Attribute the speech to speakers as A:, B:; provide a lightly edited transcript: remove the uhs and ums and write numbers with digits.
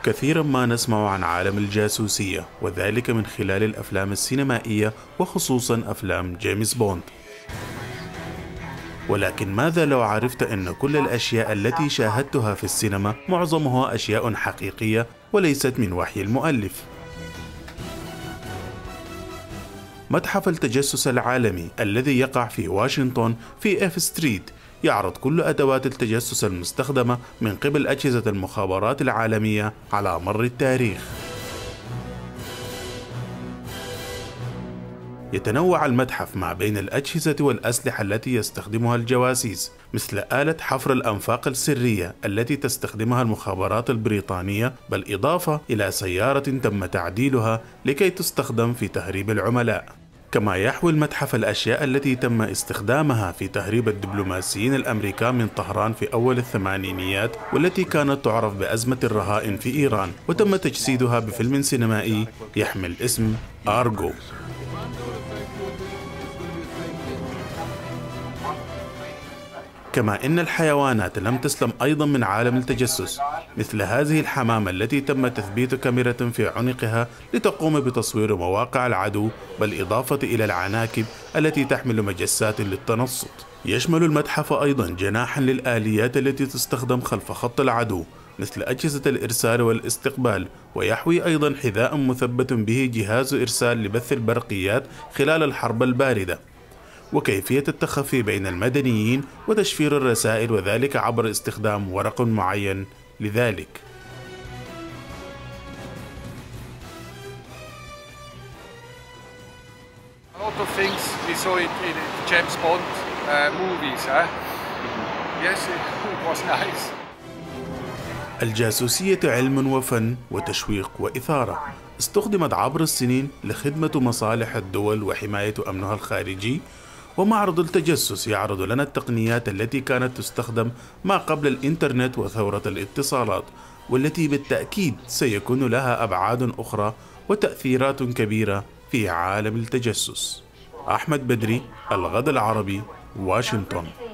A: كثيرا ما نسمع عن عالم الجاسوسية، وذلك من خلال الأفلام السينمائية وخصوصا أفلام جيمس بوند. ولكن ماذا لو عرفت أن كل الأشياء التي شاهدتها في السينما معظمها أشياء حقيقية وليست من وحي المؤلف؟ متحف التجسس العالمي الذي يقع في واشنطن في إف ستريت يعرض كل أدوات التجسس المستخدمة من قبل أجهزة المخابرات العالمية على مر التاريخ. يتنوع المتحف ما بين الأجهزة والأسلحة التي يستخدمها الجواسيس، مثل آلة حفر الأنفاق السرية التي تستخدمها المخابرات البريطانية، بل إضافة إلى سيارة تم تعديلها لكي تستخدم في تهريب العملاء. كما يحوي المتحف الأشياء التي تم استخدامها في تهريب الدبلوماسيين الأمريكان من طهران في أول الثمانينيات، والتي كانت تعرف بأزمة الرهائن في إيران، وتم تجسيدها بفيلم سينمائي يحمل اسم آرغو. كما إن الحيوانات لم تسلم أيضا من عالم التجسس، مثل هذه الحمامة التي تم تثبيت كاميرا في عنقها لتقوم بتصوير مواقع العدو، بل إضافة إلى العناكب التي تحمل مجسات للتنصت. يشمل المتحف أيضا جناحا للآليات التي تستخدم خلف خط العدو، مثل أجهزة الإرسال والاستقبال، ويحوي أيضا حذاء مثبت به جهاز إرسال لبث البرقيات خلال الحرب الباردة، وكيفية التخفي بين المدنيين وتشفير الرسائل، وذلك عبر استخدام ورق معين لذلك. الجاسوسية علم وفن وتشويق وإثارة، استخدمت عبر السنين لخدمة مصالح الدول وحماية أمنها الخارجي. ومعرض التجسس يعرض لنا التقنيات التي كانت تستخدم ما قبل الإنترنت وثورة الاتصالات، والتي بالتأكيد سيكون لها أبعاد أخرى وتأثيرات كبيرة في عالم التجسس. أحمد بدري، الغد العربي، واشنطن.